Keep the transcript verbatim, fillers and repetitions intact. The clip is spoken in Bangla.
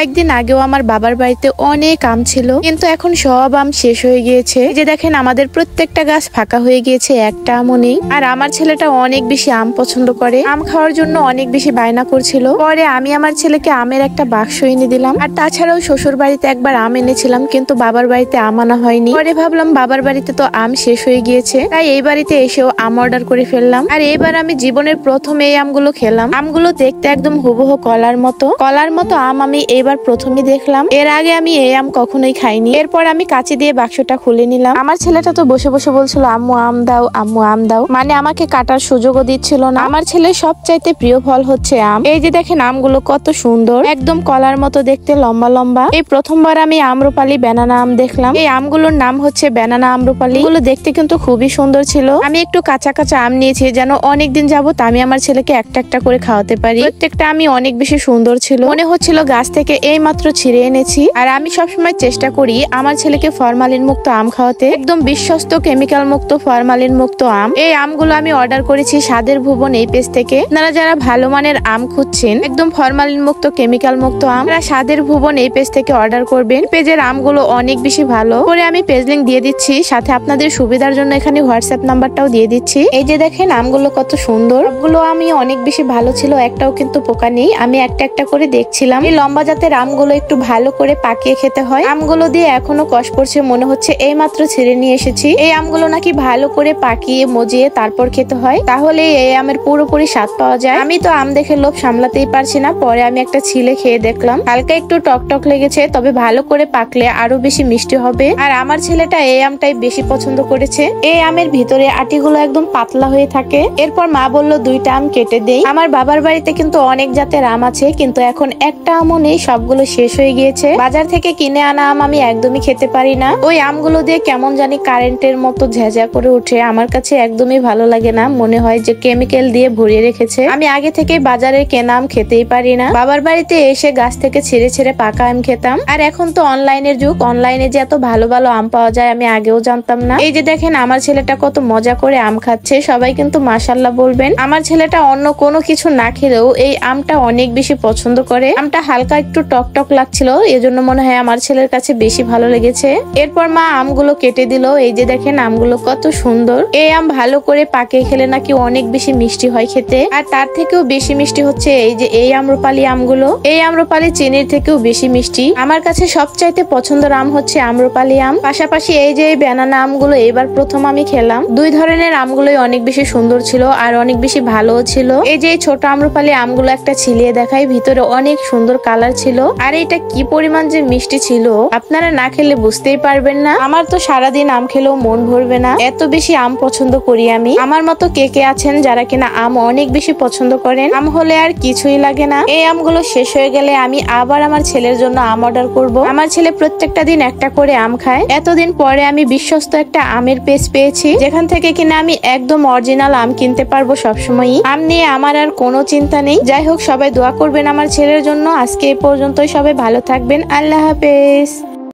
একদিন আগেও আমার বাবার বাড়িতে অনেক আম ছিল, কিন্তু এখন সব আম শেষ হয়ে গিয়েছে। যে দেখেন আমাদের প্রত্যেকটা গাছ ফাঁকা হয়ে গিয়েছে, একটা আমও নেই। আর আমার ছেলেটা অনেক বেশি আম পছন্দ করে, আম খাওয়ার জন্য অনেক বেশি বায়না করছিল। পরে আমি আমার ছেলেকে আমের একটা বাক্স এনে দিলাম। আর তাছাড়াও শ্বশুর বাড়িতে একবার আম এনেছিলাম, কিন্তু বাবার বাড়িতে আম আনা হয়নি। পরে ভাবলাম বাবার বাড়িতে তো আম শেষ হয়ে গিয়েছে, তাই এই বাড়িতে এসেও আম অর্ডার করে ফেললাম। আর এবার আমি জীবনের প্রথম এই আমগুলো খেলাম। আমগুলো দেখতে একদম হুবহু কলার মতো কলার মতো আম আমি এবার প্রথমে দেখলাম। এর আগে আমি এই আম কখনোই খাইনি। এরপর আমি কাঁচি দিয়ে বাক্সটা খুলে নিলাম। আমার ছেলেটা তো বসে বসে বলছিল আম্মু আম দাও, আম্মু আম দাও, মানে আমাকে কাটার সুযোগও দিচ্ছিল না। আমার ছেলের সবচাইতে প্রিয় ফল হচ্ছে আম। এই যে দেখেন আমগুলো কত সুন্দর, একদম কলার মতো দেখতে, লম্বা লম্বা। এই প্রথমবার আমি আম্রপালি ব্যানানা আম দেখলাম। এই আমগুলোর নাম হচ্ছে ব্যানানা আম্রপালি। এগুলো দেখতে কিন্তু খুবই সুন্দর ছিল। আমি একটু কাঁচা কাঁচা আম নিয়েছি, যেন অনেকদিন যাবত আমি আমার ছেলেকে একটা একটা করে খাওয়াতে পারি। প্রত্যেকটা আমি অনেক বেশি সুন্দর ছিল, মনে হচ্ছিল গাছ থেকে এই মাত্র ছিঁড়ে এনেছি। আর আমি সবসময় চেষ্টা করি আমার ছেলেকে ফরমালিন মুক্ত আম খাওয়াতে, একদম বিশ্বস্ত কেমিক্যাল মুক্ত ফরমালিন মুক্ত আম। এই আমগুলো আমি অর্ডার করেছি স্বাদের ভুবন এই পেজ থেকে। আপনারা যারা ভালো মানের আম খুঁজছেন, একদম ফরমালিন মুক্ত কেমিক্যাল মুক্ত আম, তারা স্বাদের ভুবন এই পেজ থেকে অর্ডার করবেন। পেজের আমগুলো অনেক বেশি ভালো। পরে আমি পেজ লিংক দিয়ে দিচ্ছি, সাথে আপনাদের সুবিধার জন্য এখানে হোয়াটসঅ্যাপ নাম্বারটাও দিয়ে দিচ্ছি। এই যে দেখেন আমগুলো কত সুন্দর, সবগুলো আমি অনেক বেশি ভালো ছিল, একটাও কিন্তু পোকা নেই। আমি একটা একটা করে দেখছিলাম। এই লম্বা জাতের আমগুলো একটু ভালো করে পাকিয়ে খেতে হয়। আমগুলো দিয়ে এখনো কষ পড়ছে, মনে হচ্ছে এই মাত্র ছিঁড়ে নিয়ে এসেছি। এই আমগুলো নাকি ভালো করে পাকিয়ে মজিয়ে তারপর খেতে হয়, তাহলে এই আমের পুরোপুরি স্বাদ পাওয়া যায়। আমি তো আম দেখে লোভ সামলাতেই পারছি না। পরে আমি একটা ছিলে খেয়ে দেখলাম, হালকা একটু টক টক লেগেছে, তবে ভালো করে পাকলে আরো বেশি মিষ্টি হবে। আর আমার ছেলেটা এই আমটাই বেশি পছন্দ করেছে। এই আমের ভিতরে আটিগুলো একদম পাতলা হয়ে থাকে। এরপর মা বলল দুইটা আম কেটে দেই। আমার বাবার বাড়িতে কিন্তু অনেক জাতের আম আছে, কিন্তু এখন একটা আমও নেই, সবগুলো শেষ হয়ে গিয়েছে। বাজার থেকে কিনে আনা আম আমি একদমই খেতে পারি না। ওই আমগুলো দিয়ে কেমন জানি কারেন্টের মতো ঝেঁঝা করে উঠে, আমার কাছে একদমই ভালো লাগে না। মনে হয় যে কেমিক্যাল দিয়ে ভরিয়ে রেখেছে। আমি আগে থেকে বাজারের কেনা আম খেতেই পারি না। বাবার বাড়িতে এসে গাছ থেকে ছিঁড়ে ছিঁড়ে পাকা আম খেতাম। আর এখন তো অনলাইনের যুগ, অনলাইনে যে এত ভালো ভালো আম পাওয়া যায় আমি আগেও জানতাম না। এই যে দেখেন আমার ছেলেটা কত মজা করে আম খাচ্ছে, সবাই কিন্তু মাশাআল্লাহ বলবেন। আমার ছেলেটা অন্য কোনো কিছু না খেলেও এই আমটা অনেক বেশি পছন্দ করে। আমটা হালকা একটু টক টক লাগছিল, এজন্য মনে হয় আমার ছেলের কাছে বেশি ভালো লেগেছে। এরপর মা আমগুলো কেটে দিল। এই যে দেখেন আমগুলো কত সুন্দর। এই আম ভালো করে পাকিয়ে খেলে নাকি অনেক বেশি মিষ্টি হয় খেতে। আর তার থেকেও বেশি মিষ্টি হচ্ছে এই যে এই আম্রপালি আমগুলো। এই আম্রপালি চিনির থেকেও বেশি মিষ্টি। আমার কাছে সবচাইতে পছন্দের আম হচ্ছে আম্রপালি আম। পাশাপাশি এই যে ব্যানানা আমগুলো এবার প্রথম আমি খেলাম। দুই ধরনের আমগুলোই অনেক বেশি সুন্দর ছিল আর অনেক বেশি ভালো ছিল। এই যে ছোট আম্রপালি আমগুলো একটা ছিলিয়ে দেখাই, ভিতরে অনেক সুন্দর কালার ছিল। আর এটা কি পরিমাণ যে মিষ্টি ছিল, আপনারা না খেলে বুঝতেই পারবেন না। আমার তো সারাদিন আম খেলেও মন ভরবে না, এত বেশি আম পছন্দ করি আমি। আমার মতো কে কে আছেন যারা কিনা আম অনেক বেশি পছন্দ করেন? আম হলে আর কিছুই লাগে না। এই আমগুলো শেষ হয়ে গেলে আমি আবার আমার ছেলের জন্য আম অর্ডার করব। আমার ছেলে প্রত্যেকটা দিন একটা করে আম খায়। এতদিন পরে আমি বিশ্বস্ত একটা আমের পেজ পেয়েছি, যেখান থেকে কিনা আমি একদম অরিজিনাল আম কিনতে পারবো সবসময়ই। আম নিয়ে আমার আর কোনো চিন্তা নেই। যাই হোক, সবাই দোয়া করবেন আমার ছেলের জন্য। আজকে এই পর্যন্তই, সবাই ভালো থাকবেন। আল্লাহ হাফেজ।